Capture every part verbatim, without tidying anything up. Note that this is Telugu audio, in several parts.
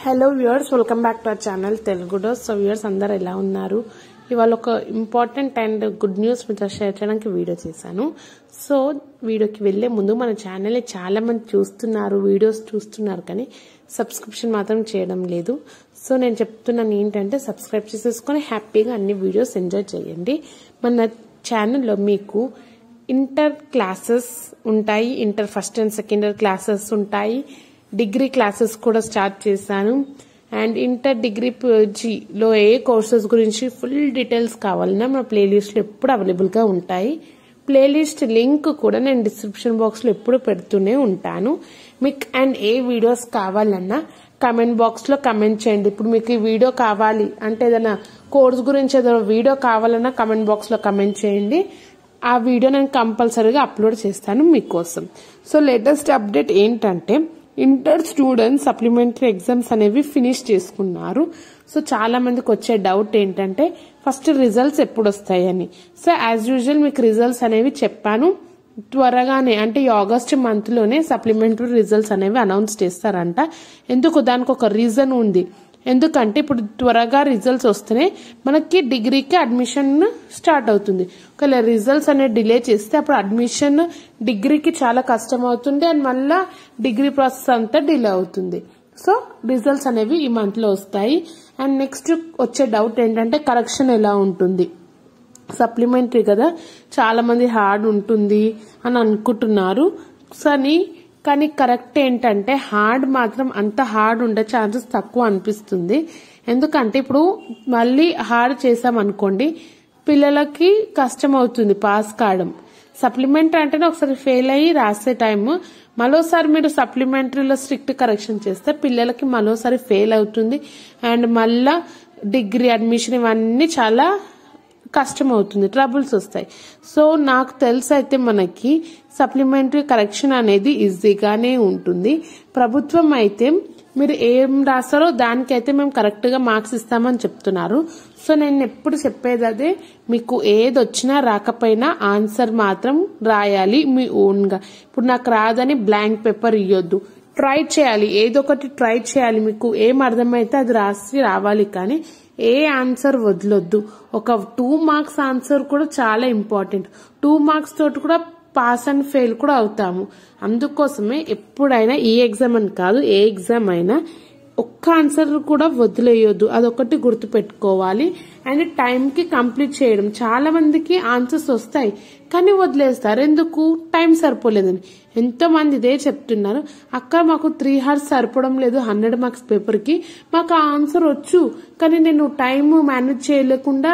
Hello viewers, welcome back to our channel Telugu dose. So viewers అందరు ఎలా ఉన్నారు? ఇవాళ ఒక ఇంపార్టెంట్ అండ్ గుడ్ న్యూస్ మీతో షేర్ చేయడానికి వీడియో చేశాను. సో వీడియోకి వెళ్లే ముందు మన ఛానల్ని చాలా మంది చూస్తున్నారు, వీడియోస్ చూస్తున్నారు, కానీ సబ్స్క్రిప్షన్ మాత్రం చేయడం లేదు. సో నేను చెప్తున్నాను ఏంటంటే సబ్స్క్రైబ్ చేసేసుకొని హ్యాపీగా అన్ని వీడియోస్ ఎంజాయ్ చేయండి. మన ఛానల్లో మీకు ఇంటర్ క్లాసెస్ ఉంటాయి, inter first and second year classes ఉంటాయి, డిగ్రీ క్లాసెస్ కూడా స్టార్ట్ చేశాను. అండ్ ఇంటర్ డిగ్రీ పీజీలో ఏ కోర్సెస్ గురించి ఫుల్ డీటెయిల్స్ కావాలన్నా మన ప్లేలిస్ట్లో ఎప్పుడు అవైలబుల్గా ఉంటాయి. ప్లేలిస్ట్ లింక్ కూడా నేను డిస్క్రిప్షన్ బాక్స్లో ఎప్పుడు పెడుతూనే ఉంటాను. మీకు అండ్ ఏ వీడియోస్ కావాలన్నా కమెంట్ బాక్స్లో కమెంట్ చేయండి. ఇప్పుడు మీకు ఈ వీడియో కావాలి అంటే ఏదైనా కోర్స్ గురించి ఏదైనా వీడియో కావాలన్నా కమెంట్ బాక్స్లో కమెంట్ చేయండి. ఆ వీడియో నేను కంపల్సరీగా అప్లోడ్ చేస్తాను మీకోసం. సో లేటెస్ట్ అప్డేట్ ఏంటంటే ఇంటర్ స్టూడెంట్స్ సప్లిమెంటరీ ఎగ్జామ్స్ అనేవి ఫినిష్ చేసుకున్నారు. సో చాలా మందికి వచ్చే డౌట్ ఏంటంటే ఫస్ట్ రిజల్ట్స్ ఎప్పుడు వస్తాయని. సో యాజ్ యూజువల్ మీకు రిజల్ట్స్ అనేవి చెప్పాను. త్వరగానే అంటే ఈ ఆగస్ట్ మంత్ లోనే సప్లిమెంటరీ రిజల్ట్స్ అనేవి అనౌన్స్ చేస్తారంట. ఎందుకు? దానికి ఒక రీజన్ ఉంది. ఎందుకంటే ఇప్పుడు త్వరగా రిజల్ట్స్ వస్తేనే మనకి డిగ్రీకి అడ్మిషన్ స్టార్ట్ అవుతుంది. ఒకవేళ రిజల్ట్స్ అనేది డిలే చేస్తే అప్పుడు అడ్మిషన్ డిగ్రీకి చాలా కష్టం అవుతుంది అండ్ మళ్ళా డిగ్రీ ప్రాసెస్ అంతా డిలే అవుతుంది. సో రిజల్ట్స్ అనేవి ఈ మంత్ లో వస్తాయి. అండ్ నెక్స్ట్ వచ్చే డౌట్ ఏంటంటే కరెక్షన్ ఎలా ఉంటుంది. సప్లిమెంటరీ కదా, చాలా మంది హార్డ్ ఉంటుంది అని అనుకుంటున్నారు. కానీ కానీ కరెక్ట్ ఏంటంటే హార్డ్ మాత్రం అంత హార్డ్ ఉండే ఛాన్సెస్ తక్కువ అనిపిస్తుంది. ఎందుకంటే ఇప్పుడు మళ్ళీ హార్డ్ చేసామనుకోండి పిల్లలకి కష్టం అవుతుంది పాస్ కావడం. సప్లిమెంటరీ అంటేనే ఒకసారి ఫెయిల్ అయ్యి రాసే టైం, మరోసారి మీరు సప్లిమెంటరీలో స్ట్రిక్ట్ కరెక్షన్ చేస్తే పిల్లలకి మరోసారి ఫెయిల్ అవుతుంది అండ్ మళ్ళా డిగ్రీ అడ్మిషన్ ఇవన్నీ చాలా కష్టం అవుతుంది, ట్రబుల్స్ వస్తాయి. సో నాకు తెలిసి అయితే మనకి సప్లిమెంటరీ కరెక్షన్ అనేది ఈజీగానే ఉంటుంది. ప్రభుత్వం అయితే మీరు ఏం రాస్తారో దానికైతే మేము కరెక్ట్ గా మార్క్స్ ఇస్తామని చెప్తున్నారు. సో నేను ఎప్పుడు చెప్పేది అదే, మీకు ఏది వచ్చినా రాకపోయినా ఆన్సర్ మాత్రం రాయాలి మీ ఓన్ గా. ఇప్పుడు నాకు రాదని బ్లాంక్ పేపర్ ఇవ్వద్దు, ట్రై చేయాలి, ఏదో ఒకటి ట్రై చేయాలి. మీకు ఏం అర్థమైతే అది రాసి రావాలి, కానీ ఏ ఆన్సర్ వదలొద్దు. ఒక టూ మార్క్స్ ఆన్సర్ కూడా చాలా ఇంపార్టెంట్. టూ మార్క్స్ తోటి కూడా పాస్ అండ్ ఫెయిల్ కూడా అవుతాము. అందుకోసమే ఎప్పుడైనా ఈ ఎగ్జామ్ అని కాదు, ఏ ఎగ్జామ్ అయినా ఒక్క ఆన్సర్ కూడా వదిలేయొద్దు, అదొకటి గుర్తు పెట్టుకోవాలి. అండ్ టైం కి కంప్లీట్ చేయడం. చాలా మందికి ఆన్సర్స్ వస్తాయి కానీ వదిలేస్తారు, ఎందుకు? టైం సరిపోలేదని. ఎంతో మంది ఇదే చెప్తున్నారు, అక్క మాకు త్రీ అవర్స్ సరిపోవడం లేదు హండ్రెడ్ మార్క్స్ పేపర్ కి, మాకు ఆ ఆన్సర్ వచ్చు కానీ నేను టైం మేనేజ్ చేయలేకుండా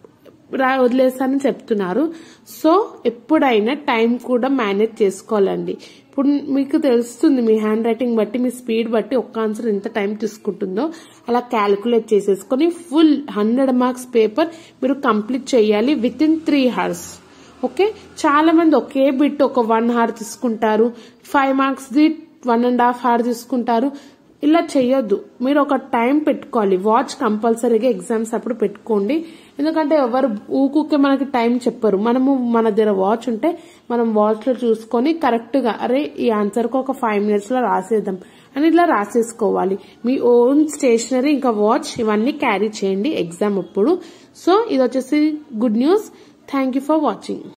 వదిలేస్తానని చెప్తున్నారు. సో ఎప్పుడైనా టైం కూడా మేనేజ్ చేసుకోవాలండి. ఇప్పుడు మీకు తెలుస్తుంది మీ హ్యాండ్ రైటింగ్ బట్టి, మీ స్పీడ్ బట్టి ఒక్క ఆన్సర్ ఎంత టైం తీసుకుంటుందో అలా క్యాలిక్యులేట్ చేసేసుకుని ఫుల్ హండ్రెడ్ మార్క్స్ పేపర్ మీరు కంప్లీట్ చేయాలి within three hours. Okay, చాలా మంది ఒకే బిట్ ఒక వన్ అవర్ తీసుకుంటారు, five marks the one and half hour తీసుకుంటారు. ఇలా చేయొద్దు. మీరు ఒక టైం పెట్టుకోవాలి. వాచ్ కంపల్సరీగా ఎగ్జామ్స్ అప్పుడు పెట్టుకోండి. ఎందుకంటే ఎవరు ఊకుకే మనకి టైం చెప్పరు. మనము మన దగ్గర వాచ్ ఉంటే మనం వాచ్ లో చూసుకొని కరెక్ట్ గా అరే ఈ ఆన్సర్ కు ఒక ఫైవ్ మినిట్స్ లో రాసేద్దాం అని ఇట్లా రాసేసుకోవాలి. మీ ఓన్ స్టేషనరీ ఇంకా వాచ్ ఇవన్నీ క్యారీ చేయండి ఎగ్జామ్ అప్పుడు. సో ఇది వచ్చేసి good news. Thank you for watching.